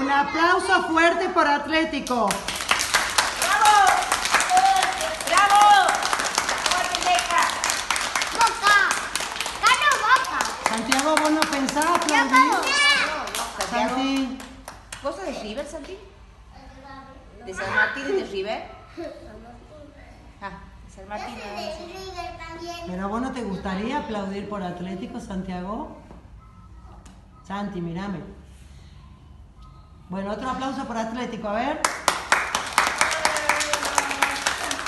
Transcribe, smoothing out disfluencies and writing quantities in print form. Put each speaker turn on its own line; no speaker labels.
Un aplauso fuerte por Atlético.
¡Bravo! ¡Bravo!
Boca. Ganó Boca.
Santiago, ¿vos no pensás aplaudir?
No, Santiago.
Santi.
¿Vos sos de River, Santi? ¿De San Martín y de River? Ah, de San Martín.
¿Pero vos no te gustaría aplaudir por Atlético, Santiago? Santi, mírame. Bueno, otro aplauso por Atlético, a ver.